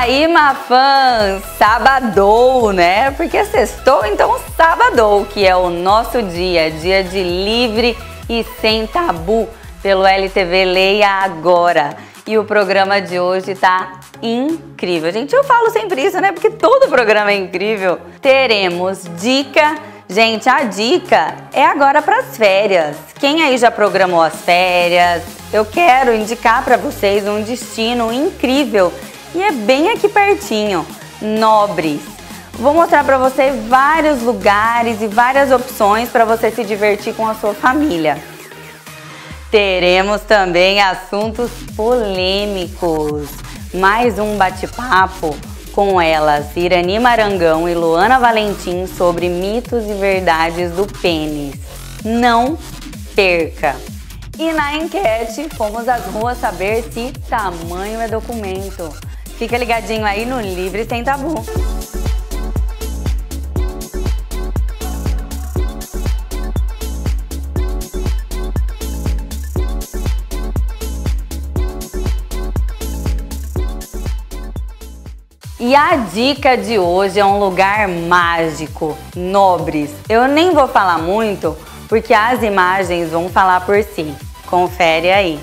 aí, Mafãs, sabadou, né? Porque sextou, então sabadou, que é o nosso dia de livre e sem tabu pelo LTV Leia Agora. E o programa de hoje tá incrível. Gente, eu falo sempre isso, né? Porque todo programa é incrível. Teremos dica. Gente, a dica é agora para as férias. Quem aí já programou as férias? Eu quero indicar para vocês um destino incrível e é bem aqui pertinho, Nobres. Vou mostrar para você vários lugares e várias opções para você se divertir com a sua família. Teremos também assuntos polêmicos. Mais um bate-papo com elas, Irani Marangão e Luana Valentim, sobre mitos e verdades do pênis. Não perca! E na enquete, fomos às ruas saber se tamanho é documento. Fica ligadinho aí no Livre Sem Tabu. E a dica de hoje é um lugar mágico, Nobres. Eu nem vou falar muito, porque as imagens vão falar por si. Confere aí.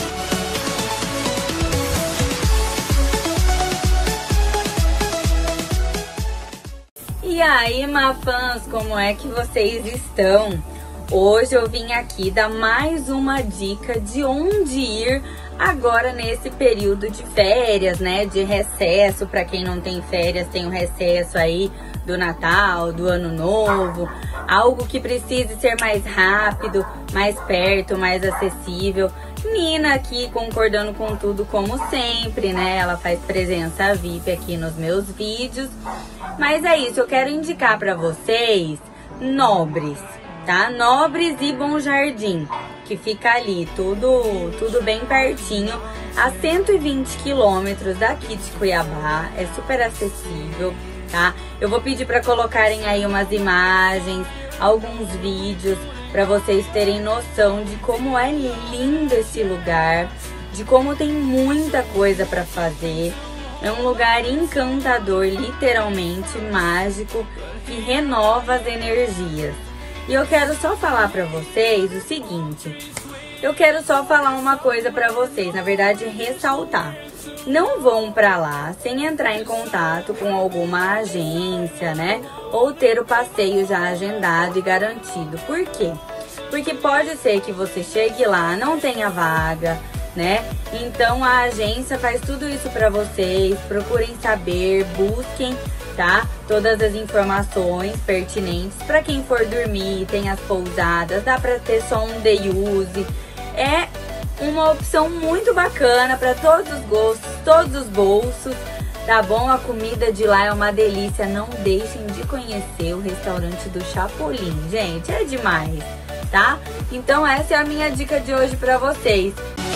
E aí, Mafãs, como é que vocês estão? Hoje eu vim aqui dar mais uma dica de onde ir agora nesse período de férias, né? De recesso, para quem não tem férias, tem o recesso aí do Natal, do Ano Novo. Algo que precise ser mais rápido, mais perto, mais acessível. Nina aqui concordando com tudo como sempre, né? Ela faz presença VIP aqui nos meus vídeos. Mas é isso, eu quero indicar para vocês Nobres, tá? Nobres e Bom Jardim, que fica ali, tudo bem pertinho, a 120 quilômetros daqui de Cuiabá, é super acessível, tá? Eu vou pedir para colocarem aí umas imagens, alguns vídeos, para vocês terem noção de como é lindo esse lugar, de como tem muita coisa para fazer. É um lugar encantador, literalmente mágico, que renova as energias. E eu quero só falar pra vocês o seguinte, eu quero só falar uma coisa pra vocês, na verdade ressaltar. Não vão pra lá sem entrar em contato com alguma agência, né? Ou ter o passeio já agendado e garantido. Por quê? Porque pode ser que você chegue lá, não tenha vaga, né? Então a agência faz tudo isso pra vocês, procurem saber, busquem, tá? Todas as informações pertinentes. Para quem for dormir, tem as pousadas, dá para ter só um day use. É uma opção muito bacana para todos os gostos, todos os bolsos, tá bom? A comida de lá é uma delícia. Não deixem de conhecer o restaurante do Chapolin, gente, é demais, tá? Então essa é a minha dica de hoje para vocês.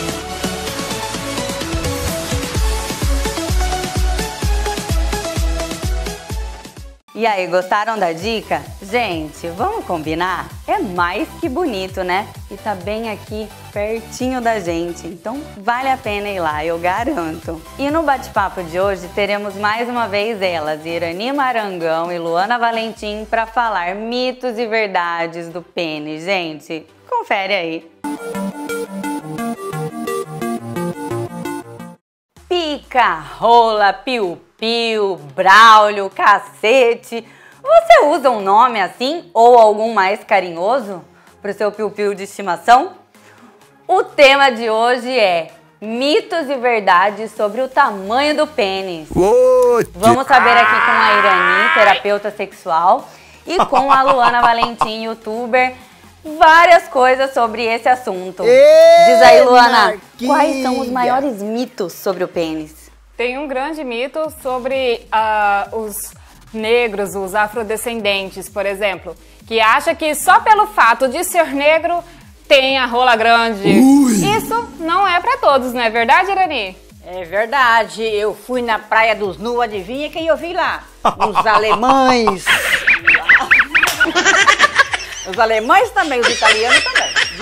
E aí, gostaram da dica? Gente, vamos combinar? É mais que bonito, né? E tá bem aqui, pertinho da gente. Então, vale a pena ir lá, eu garanto. E no bate-papo de hoje, teremos mais uma vez elas, Irani Marangão e Luana Valentim, para falar mitos e verdades do pênis. Gente, confere aí. Pica, rola, piu-piu, braulio, cacete. Você usa um nome assim ou algum mais carinhoso para o seu piu-piu de estimação? O tema de hoje é mitos e verdades sobre o tamanho do pênis. Vamos saber aqui com a Irani, terapeuta sexual, e com a Luana Valentim, youtuber, várias coisas sobre esse assunto. Diz aí, Luana, quais são os maiores mitos sobre o pênis? Tem um grande mito sobre os negros, os afrodescendentes, por exemplo, que acha que só pelo fato de ser negro tem a rola grande. Isso não é pra todos, não é verdade, Irani? É verdade, eu fui na Praia dos Nu, adivinha quem eu vi lá? Os alemães. Os alemães também, os italianos também. Desculpa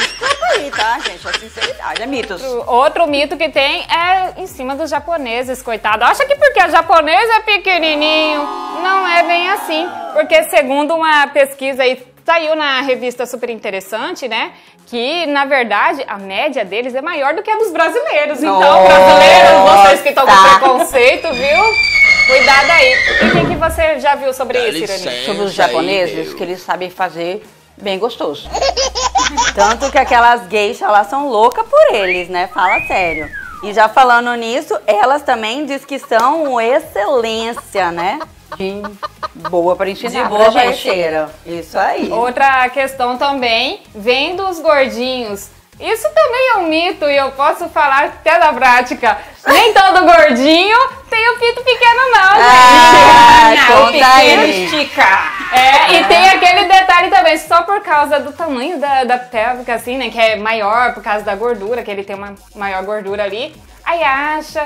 aí, tá, gente? A sinceridade, é mitos. Outro mito que tem é em cima dos japoneses, coitado. Acha que porque o japonês é pequenininho, não é bem assim. Porque segundo uma pesquisa aí, saiu na revista Super Interessante, né? Que, na verdade, a média deles é maior do que a dos brasileiros. Então, brasileiros, vocês que estão com preconceito, viu? Cuidado aí. E o que você já viu sobre isso, Irani? Sobre os japoneses, que eles sabem fazer bem gostoso. Tanto que aquelas geishas, elas são loucas por eles, né? Fala sério. E já falando nisso, elas também diz que são excelência, né? De boa para ensinar. De boa parceira. Isso aí. Outra questão também vem dos gordinhos. Isso também é um mito e eu posso falar até da prática. Nem todo gordinho tem o pinto pequeno não, gente. Conta O pequeno aí. estica. E tem aquele detalhe também, só por causa do tamanho da pélvica, assim, né, que é maior por causa da gordura, que ele tem uma maior gordura ali, aí acha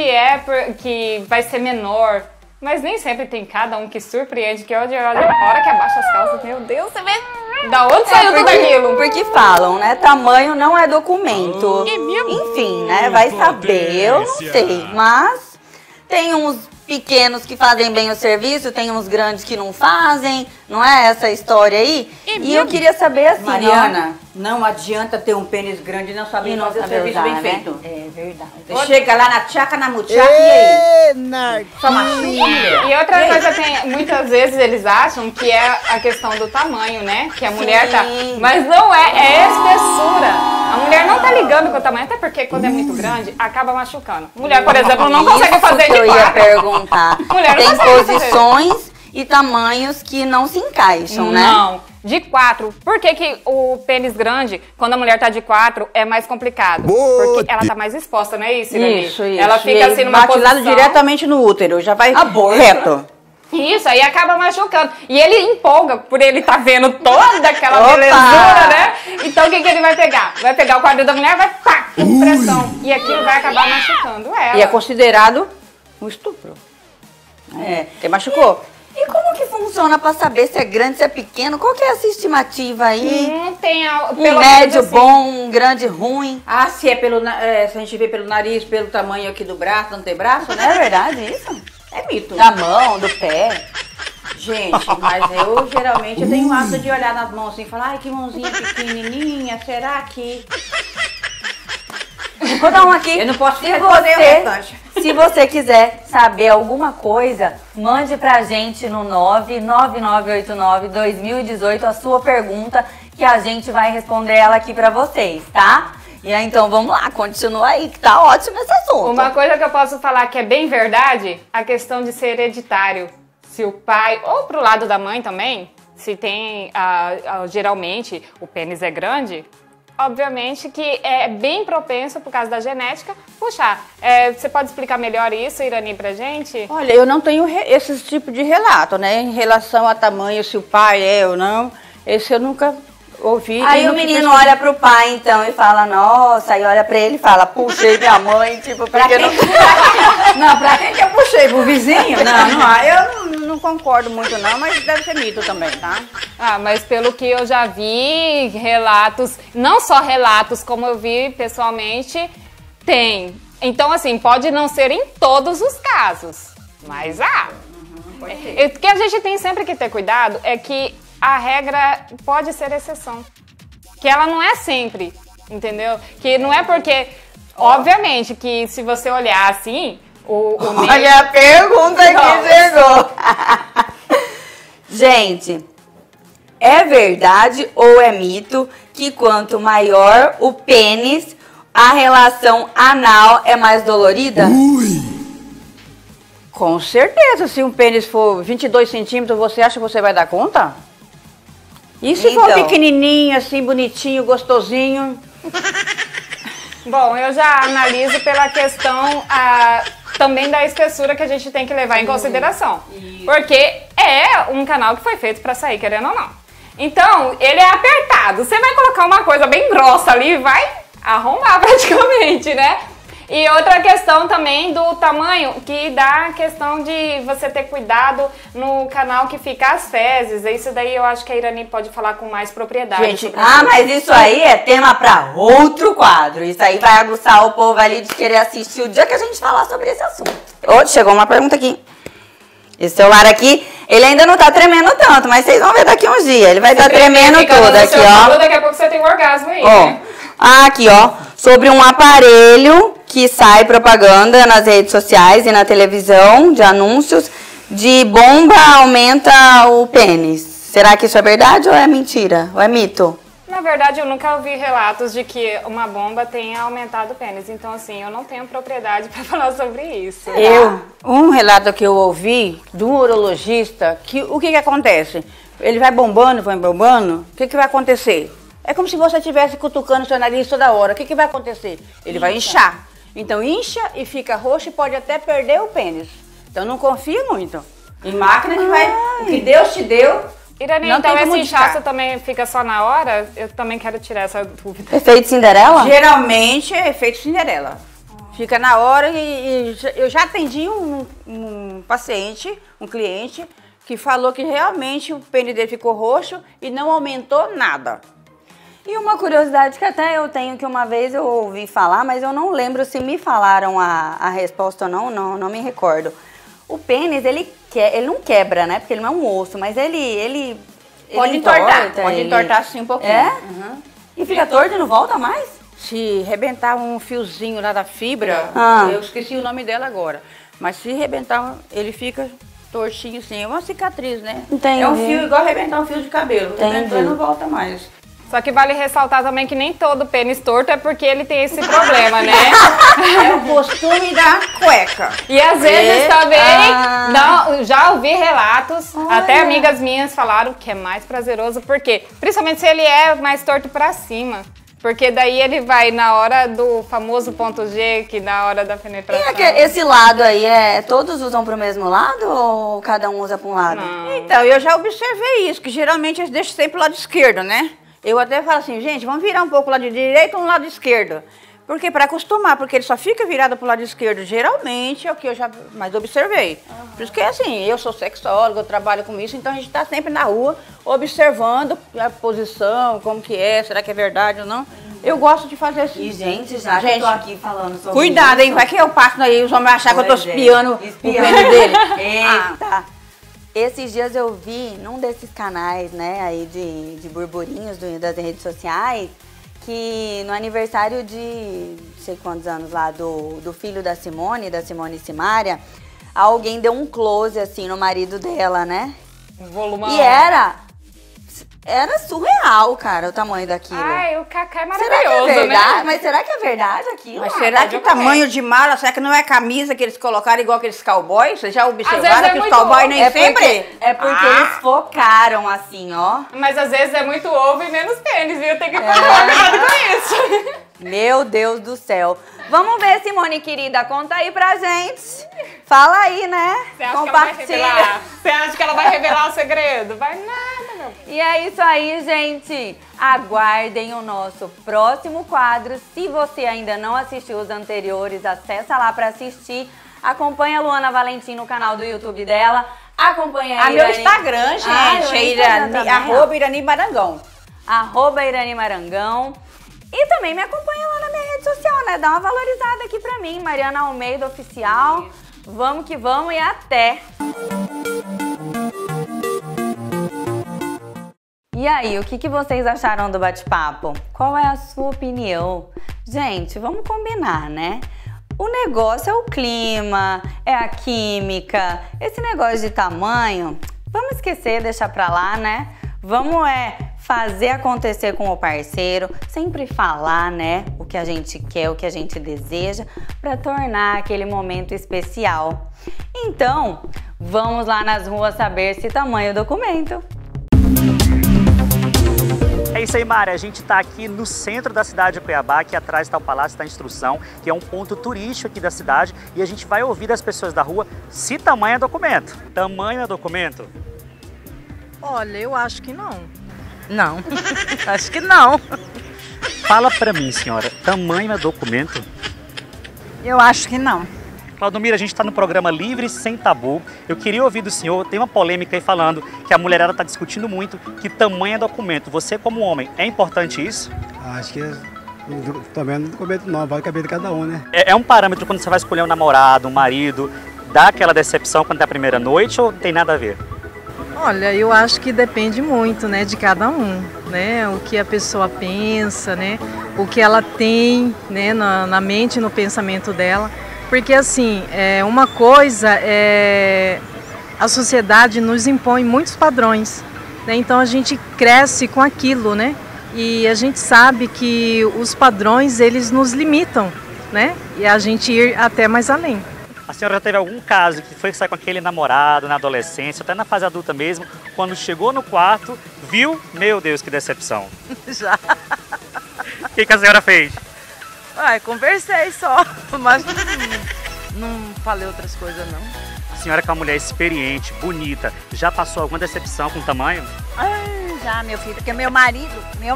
que vai ser menor. Mas nem sempre tem cada um que surpreende, que olha, a hora que abaixa as calças, meu Deus, você vê da onde saiu tudo aquilo? Porque falam, né? Tamanho não é documento. Enfim, né? Vai saber, eu não sei. Mas tem uns pequenos que fazem bem o serviço, tem uns grandes que não fazem, não é essa história aí? E eu queria saber assim, Mariana, não adianta ter um pênis grande e não saber fazer o serviço bem feito. É verdade. Você chega lá na tchaca, na muchaca e aí? Só machinha. E outra coisa, muitas vezes eles acham que é a questão do tamanho, né? Que a mulher tá. Mas não é espessura. A mulher não tá ligando com o tamanho, até porque quando é muito grande, acaba machucando. Mulher, por exemplo, não consegue fazer que de eu ia quatro. perguntar. Mulher não Tem consegue fazer. posições e tamanhos que não se encaixam, né? Não, de 4. Por que o pênis grande, quando a mulher tá de 4, é mais complicado? Porque ela tá mais exposta, não é isso, Irani? Isso. Ela fica E assim numa bate posição... lá diretamente no útero, já vai reto. Isso, aí acaba machucando. E ele empolga por ele tá vendo toda aquela belezura, né? Então o que ele vai pegar? Vai pegar o quadril da mulher, vai pá, com pressão. E aquilo vai acabar machucando ela. E é considerado um estupro. Porque machucou. E como que funciona pra saber se é grande, se é pequeno? Qual que é essa estimativa aí? Não tem... Um médio bom, um grande ruim? Ah, se é se a gente vê pelo nariz, pelo tamanho aqui do braço, do antebraço, É né? verdade isso? É mito. Da mão, do pé? Gente, mas eu geralmente tenho o hábito de olhar nas mãos assim e falar, ai, que mãozinha pequenininha, será que... Vou dar um aqui. Eu não posso Se responder o restante. Se você quiser saber alguma coisa, mande pra gente no 99989-2018 a sua pergunta, que a gente vai responder ela aqui pra vocês, tá? E aí, então vamos lá, continua aí, que tá ótimo esse assunto. Uma coisa que eu posso falar que é bem verdade, a questão de ser hereditário. Se o pai, ou pro lado da mãe também, se tem, geralmente, o pênis é grande, obviamente que é bem propenso, por causa da genética, puxar. Você pode explicar melhor isso, Irani, pra gente? Olha, eu não tenho esse tipo de relato, né? Em relação a tamanho, se o pai é ou não, esse eu nunca ouvi. Aí o menino olha pro pai, então, e fala, nossa, aí olha pra ele e fala, puxei minha mãe, tipo, porque não... Não, pra quem que eu puxei? Pro vizinho? Não, eu não concordo muito não, mas deve ser mito também, tá? Ah, mas pelo que eu já vi, relatos, não só relatos, como eu vi pessoalmente, tem. Então, assim, pode não ser em todos os casos, mas o que a gente tem sempre que ter cuidado é que a regra pode ser exceção. Que ela não é sempre, entendeu? Que não é porque, obviamente, que se você olhar assim, Olha a pergunta que chegou. Gente, é verdade ou é mito que quanto maior o pênis, a relação anal é mais dolorida? Com certeza, se um pênis for 22 centímetros, você acha que você vai dar conta? E se for pequenininho, assim, bonitinho, gostosinho? Bom, eu já analiso pela questão também da espessura que a gente tem que levar em consideração. Porque é um canal que foi feito pra sair, querendo ou não. Então, ele é apertado. Você vai colocar uma coisa bem grossa ali e vai arrombar praticamente, né? E outra questão também do tamanho, que dá a questão de você ter cuidado no canal que fica as fezes. Isso daí eu acho que a Irani pode falar com mais propriedade. Gente, mas isso aí é tema pra outro quadro. Isso aí vai aguçar o povo ali de querer assistir o dia que a gente falar sobre esse assunto. Chegou uma pergunta aqui. Esse celular aqui, ele ainda não tá tremendo tanto, mas vocês vão ver daqui uns dias. Ele vai estar tremendo tudo aqui, ó. Daqui a pouco você tem um orgasmo aí, né? Aqui, ó. Sobre um aparelho que sai propaganda nas redes sociais e na televisão de anúncios de bomba aumenta o pênis. Será que isso é verdade ou é mentira? Ou é mito? Na verdade, eu nunca ouvi relatos de que uma bomba tenha aumentado o pênis. Então, assim, eu não tenho propriedade para falar sobre isso. Um relato que eu ouvi de um urologista, que o que acontece? Ele vai bombando, o que vai acontecer? É como se você estivesse cutucando seu nariz toda hora. O que vai acontecer? Ele vai inchar. Então, incha e fica roxo e pode até perder o pênis. Então, não confia muito. Em máquina que vai... O que Deus te deu... Irani, não então tem como esse inchaço também fica só na hora? Eu também quero tirar essa dúvida. Efeito Cinderela? Geralmente é efeito Cinderela. Fica na hora e eu já atendi um paciente, um cliente, que falou que realmente o pênis dele ficou roxo e não aumentou nada. E uma curiosidade que até eu tenho, que uma vez eu ouvi falar, mas eu não lembro se me falaram a resposta ou não me recordo. O pênis, ele não quebra, né? Porque ele não é um osso, mas ele pode entortar. Pode entortar sim um pouquinho. É? Uhum. E fica torto e não volta mais? Se rebentar um fiozinho lá da fibra, eu esqueci o nome dela agora, mas se rebentar, ele fica tortinho assim, é uma cicatriz, né? Entendi. É um fio igual arrebentar um fio de cabelo, rebentou e não volta mais. Só que vale ressaltar também que nem todo pênis torto é porque ele tem esse problema, né? É o costume da cueca. E às vezes também, já ouvi relatos, até amigas minhas falaram que é mais prazeroso, porque principalmente se ele é mais torto pra cima. Porque daí ele vai na hora do famoso ponto G, que na hora da penetração. E esse lado aí, todos usam pro mesmo lado ou cada um usa pra um lado? Não. Então, eu já observei isso, que geralmente eles deixam sempre o lado esquerdo, né? Eu até falo assim, gente, vamos virar um pouco o lado direito ou um lado esquerdo. Porque para acostumar, porque ele só fica virado pro lado esquerdo, geralmente é o que eu já mais observei. Por isso que é assim, eu sou sexóloga, eu trabalho com isso, então a gente tá sempre na rua observando a posição, como que é, será que é verdade ou não. Eu gosto de fazer assim. E, gente, já que eu tô aqui falando sobre cuidado, isso, hein, vai que eu passo aí, os homens vão achar que eu tô espiando o pênis dele. Eita! Esses dias eu vi num desses canais, né, aí de burburinhos das redes sociais, que no aniversário de não sei quantos anos lá do filho da Simone Simaria, alguém deu um close assim no marido dela, né? Volumão. E era surreal, cara, o tamanho daquilo. Ai, o Cacá é Será que maravilhoso, é verdade? né? Mas será que é verdade aquilo? Mas será que tamanho de mala, será que não é camisa que eles colocaram igual aqueles cowboys? Vocês já observaram que os cowboys nem sempre? É porque eles focaram assim, ó. Mas às vezes é muito ovo e menos pênis, viu? Tem que ficar cuidado com isso. Meu Deus do céu. Vamos ver, Simone, querida, conta aí pra gente. Fala aí, né? Compartilha. Você acha que ela vai revelar o segredo? Vai nada, meu. E é isso aí, gente. Aguardem o nosso próximo quadro. Se você ainda não assistiu os anteriores, acessa lá pra assistir. Acompanha a Luana Valentim no canal do YouTube dela. Acompanha a meu Instagram, gente, @Irani Marangão. @Irani Marangão. E também me acompanha lá na minha rede social, né? Dá uma valorizada aqui pra mim, Mariana Almeida Oficial. Vamos que vamos e até! E aí, o que vocês acharam do bate-papo? Qual é a sua opinião? Gente, vamos combinar, né? O negócio é o clima, é a química, esse negócio de tamanho, vamos esquecer, deixar pra lá, né? Vamos fazer acontecer com o parceiro, sempre falar, né, o que a gente quer, o que a gente deseja, para tornar aquele momento especial. Então, vamos lá nas ruas saber se tamanho o documento. É isso aí, Mari. A gente está aqui no centro da cidade de Cuiabá, aqui atrás está o Palácio da Instrução, que é um ponto turístico aqui da cidade, e a gente vai ouvir das pessoas da rua se tamanho é documento. Tamanho é documento? Olha, eu acho que não. Não, acho que não. Fala pra mim, senhora, tamanho é documento? Eu acho que não. Claudomira, a gente está no programa Livre Sem Tabu. Eu queria ouvir do senhor, tem uma polêmica aí falando que a mulherada está discutindo muito que tamanho é documento. Você como homem, é importante isso? Acho que também não documento não, vai caber de cada um, né? É um parâmetro quando você vai escolher um namorado, um marido, dá aquela decepção quando é a primeira noite ou tem nada a ver? Olha, eu acho que depende muito, né, de cada um, né? O que a pessoa pensa, né? O que ela tem, né, na mente, no pensamento dela. Porque assim, uma coisa é a sociedade nos impõe muitos padrões, né? Então a gente cresce com aquilo, né? E a gente sabe que os padrões eles nos limitam, né? E a gente ir até mais além. A senhora já teve algum caso que foi sair com aquele namorado na adolescência, até na fase adulta mesmo, quando chegou no quarto, viu, meu Deus, que decepção. Já. O que a senhora fez? Conversei só, mas não falei outras coisas não. A senhora que é uma mulher experiente, bonita, já passou alguma decepção com o tamanho? Já, meu filho, porque meu marido,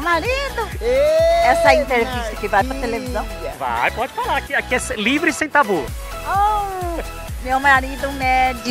essa entrevista que vai pra televisão. Vai, pode falar, aqui é livre sem tabu. Meu marido mede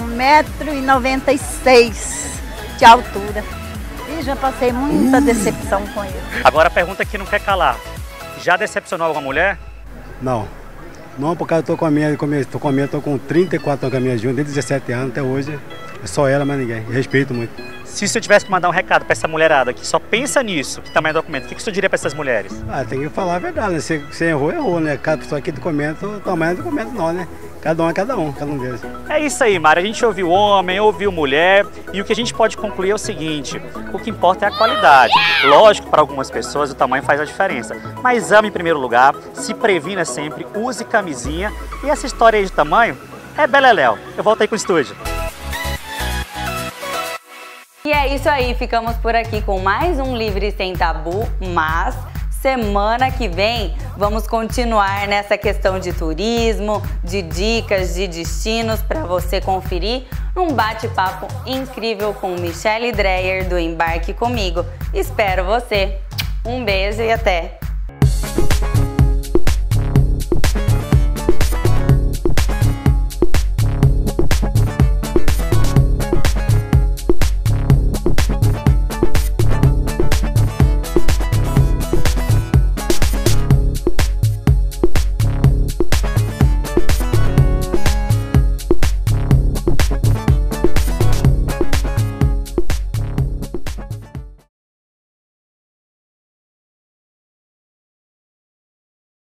1,96 m de altura. E já passei muita decepção com ele. Agora a pergunta que não quer calar. Já decepcionou alguma mulher? Não. Não, porque eu tô com 34 anos com a minha junta, desde 17 anos até hoje. É só ela, mas ninguém. Eu respeito muito. Se o senhor tivesse que mandar um recado para essa mulherada que só pensa nisso, que tamanho é documento, o que o senhor diria para essas mulheres? Tem que falar a verdade, né? Se errou, errou, né? Cada pessoa aqui documenta, o tamanho é documento não, né? Cada um é cada um deles. É isso aí, Mari. A gente ouviu homem, ouviu mulher, e o que a gente pode concluir é o seguinte: o que importa é a qualidade. Lógico, para algumas pessoas o tamanho faz a diferença, mas ame em primeiro lugar, se previna sempre, use camisinha, e essa história aí de tamanho é beleléu. Eu volto aí com o estúdio. E é isso aí, ficamos por aqui com mais um Livre Sem Tabu, mas semana que vem vamos continuar nessa questão de turismo, de dicas, de destinos para você conferir num bate-papo incrível com Michele Dreyer do Embarque Comigo. Espero você. Um beijo e até!